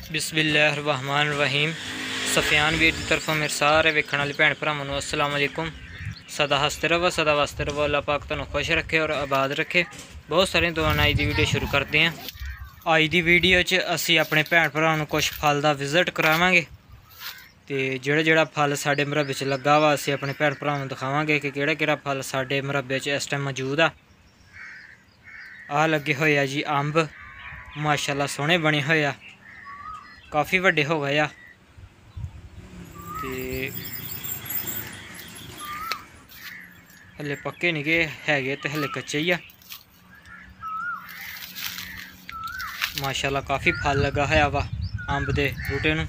बिस्मिल्लाहिर्रहमानिर्रहीम। सफियान वीर की तरफों मेरे सारे वेखण वाले भैन भरावां नूं अस्सलाम वालेकुम। सदा हसते रहो, सदा वसते रहो। अल्लाह पाक तुहानूं खुश रखे और आबाद रखे। बहुत सारी दुआं नाल अज दी वीडियो शुरू करते हैं। अज दी वीडियो च असीं अपने भैन भरावां नूं कुछ फल दा विजिट करावांगे ते जेह्ड़ा फल साडे मरबे च लग्गा वा असीं अपने भैन भरावां नूं दिखावांगे कि केह्ड़ा फल साडे मरबे च इस टाइम मौजूद आ लगे होए आ जी अंब। माशाअल्लाह सोहणे बने होए आ, काफ़ी वड्डे हो गए आ ते हले पक्के नहीं गे हैगे ते हले कच्चे ही आ। माशाअल्लाह काफ़ी फल लगा होया वा अंब दे बूटे नूं।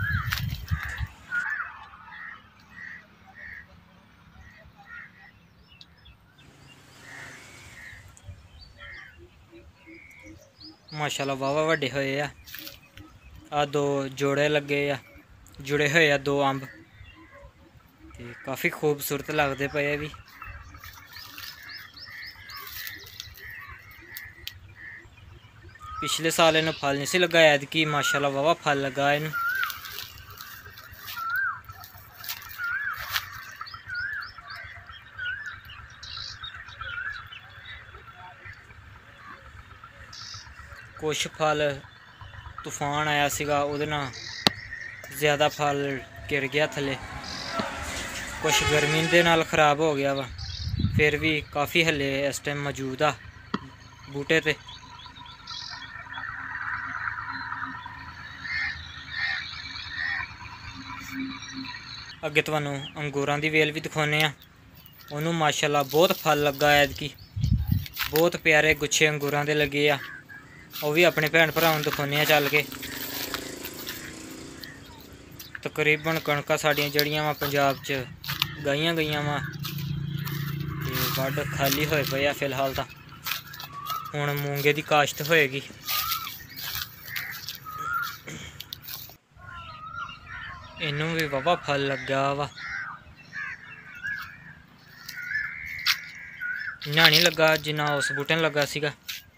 माशाअल्लाह वाहवा वड्डे होए आ दो जोड़े लगे आ, जुड़े होए आ दो अंब ते काफ़ी खूबसूरत लगते पे भी। पिछले साल इन्हूं फल नहीं सी लगा, ऐतकी माशाअल्लाह वाहवा फल लगा इन्हूं। कुछ फल तूफान आया सीगा, उहदे नाल ज़्यादा फल गिर गया थले, कुछ गर्मी दे नाल खराब हो गया वा। फिर भी काफ़ी हले इस टाइम मौजूद आ बूटे ते। अगे तुहानूं अंगूरां दी वेल भी दिखाने आ, उन्होंने माशाअल्लाह बहुत फल लगा ऐतकी, बहुत प्यारे गुच्छे अंगूरां दे लगे आ। वह भी अपने भैन भरावां दिखाने चल के। तकरीबन कणकां साडियां जड़ियां वा पंजाब च गाइयां गईयां वा ते वड्ड खाली होए पे आ फिलहाल तां। हुण मूंगे दी काश्त होएगी। इनू भी वाहवा फल लगा वा, इन्ना नहीं लगा जिन्ना उस बूटे नूं लगा सीगा।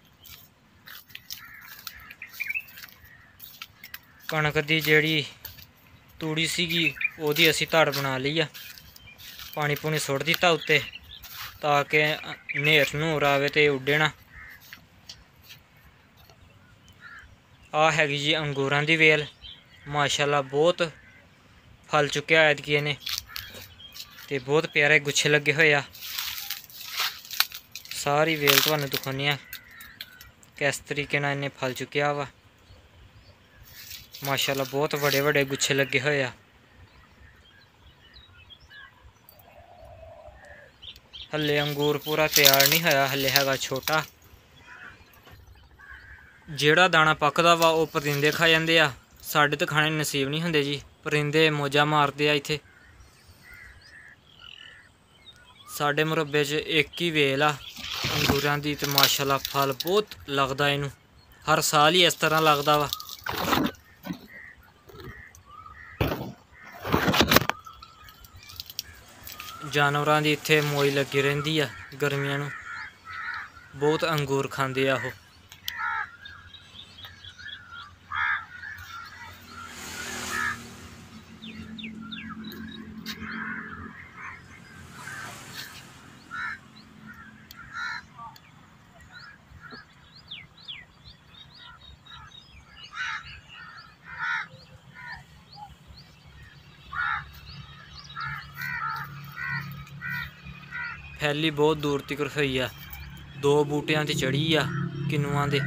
कणक दी जेहड़ी तूड़ी सीगी ओहदी असीं धड़ बना ली आ, पानी पूनी सुट दिता उत्ते ताकि नेर नूर आवे ते उड्डे ना। आ हैगी जी अंगूरां दी वेल, माशाअल्लाह बहुत फल चुक्या ऐतकी इहने ते बहुत प्यारे गुच्छे लगे होए आ। सारी वेल तुहानूं दिखाने आ किस तरीके नाल इन्हें फल चुक्या वा। माशाअल्लाह बहुत बड़े बड़े गुच्छे लगे होए आ। हले अंगूर पूरा तैयार नहीं होया, हले हैगा छोटा। जेहड़ा दाना पकदा वा वो परिंदे खा जांदे आ, साडे तो खाने नसीब नहीं हुंदे जी। परिंदे मौजा मारदे आ इत्थे। साडे मुरब्बे च एक ही वेल आ अंगूरां दी ते माशाअल्लाह फल बहुत लगदा इनू, हर साल ही इस तरह लगदा वा। जानवरां दी इत्थे मौज लगी रहिंदी आ गर्मियां नूं, बहुत अंगूर खांदे आ ओह। फैली बहुत दूर तक होई आ, दो बूटियां ते चढ़ी आ किन्नुआं दे।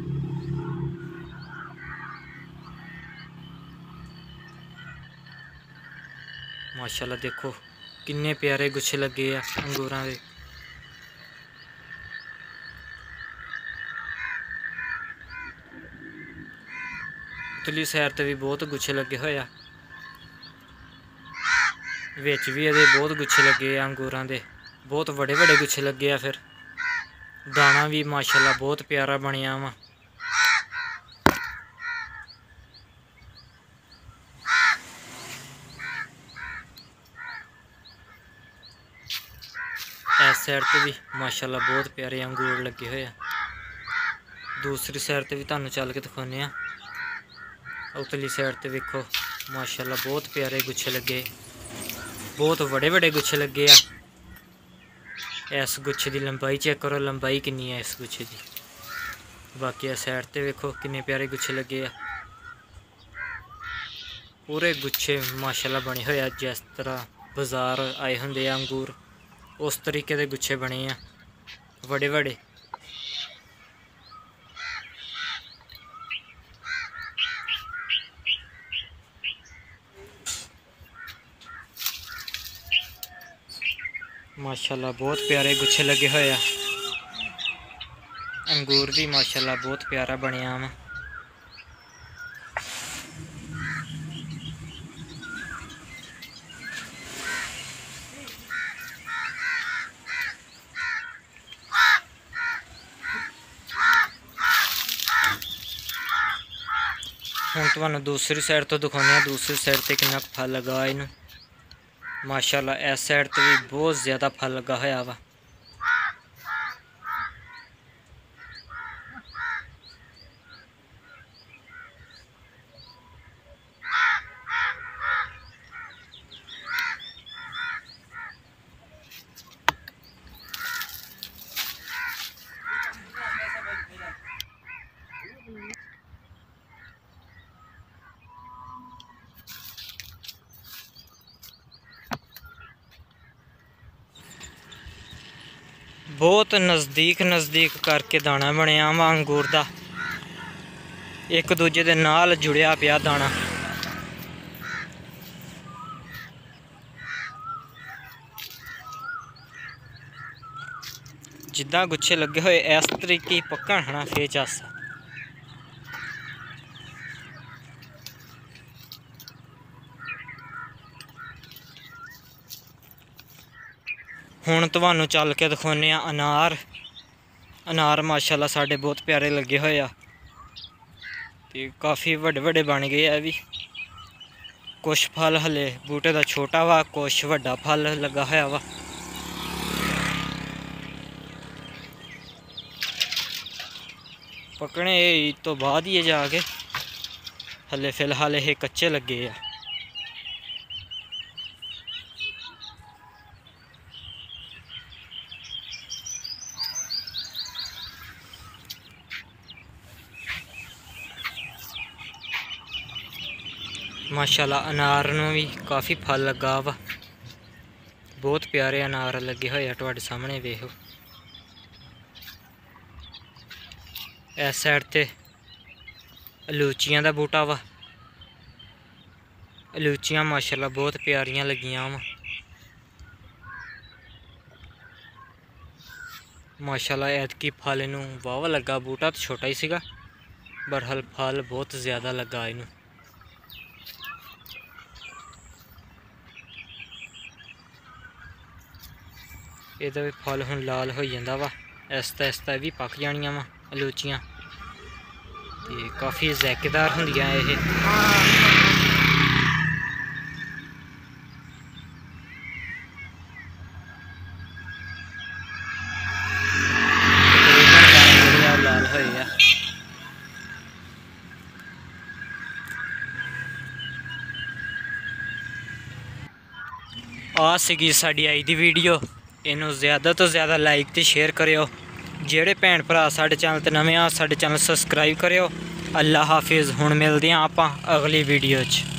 माशाअल्लाह देखो किन्ने प्यारे गुच्छे लगे आ अंगूरां दे। उतली सैर ते भी बहुत गुच्छे लगे होए आ, विच भी इहदे बहुत गुच्छे लगे आ अंगूरां दे, बहुत बड़े बड़े गुच्छे लगे आ। फिर दाना भी माशाअल्लाह बहुत प्यारा बनिया वा। इस साइड ते भी माशाअल्लाह बहुत प्यारे अंगूर लगे हुए आ। दूसरी साइड ते भी तुहानूं चल के दिखाने आ। उतली साइड ते वेखो माशाल्लाह बहुत प्यारे गुच्छे लगे, बहुत बड़े बड़े गुच्छे लगे आ। इस गुच्छे की लंबाई चेक करो, लंबाई कितनी है इस गुच्छे की। बाकी इस साइड ते वेखो किन्ने प्यारे गुच्छे लगे आ। पूरे गुच्छे माशाल्लाह बने हुए आ, जिस तरह बाजार आए होंगे अंगूर उस तरीके के गुच्छे बने आ बड़े बड़े। माशाल्लाह बहुत प्यारे गुच्छे लगे हुए आ। अंगूर भी माशाल्लाह बहुत प्यारा बनया वा। हुण तुहानूं दूसरी साइड तो दिखाने, दूसरी साइड ते कितना फल लगा इनू। माशाल्लाह इस साइड ते भी बहुत ज़्यादा फल लगा होया वा। बहुत नज़दीक नज़दीक करके दाना बनया वा अंगूर दा, एक दूजे दे नाल जुड़िया पिया दाना। जिद्दां गुच्छे लगे हुए इस तरीके पक्का खाना फिर चस। हुण तुहानूं चल के दिखाने अनार। अनार माशाल्लाह साढ़े बहुत प्यारे लगे हुए आ ते काफ़ी वड्डे वड्डे बन गए आ भी। कुछ फल हले बूटे दा छोटा वा, कुछ वड्डा फल लगा होया वा। पकने तो बाद ही जाके, हले फिलहाल ये कच्चे लगे आ। माशाल्लाह अनार नूं भी काफ़ी फल लगा वा, बहुत प्यारे अनार लगे हुए तुहाडे सामने वेखो। इस साइड ते अलूचियां दा बूटा वा, अलूचियां माशाल्लाह बहुत प्यारियां लगियां वा। माशाल्लाह ऐतकी फल नूं वावा लगा, बूटा तो छोटा ही सीगा बरहल फल बहुत ज़्यादा लगा इनू। ਇਹਦਾ भी फल हुण लाल हो जाता वा, आहिस्ता आहिस्ता भी पक जानियां वा अलूचियां ते काफ़ी ज़ायकेदार होंदियां ये। लाल होए आ सीगी साडी आई दी वीडियो। इनू ज़्यादा तो ज़्यादा लाइक तो शेयर करियो। जेड़े भैन भरा साडे चैनल ते नवे आ साडे चैनल सबसक्राइब करियो। अल्लाह हाफिज़। हुण मिलदे आं आपां अगली वीडियो च।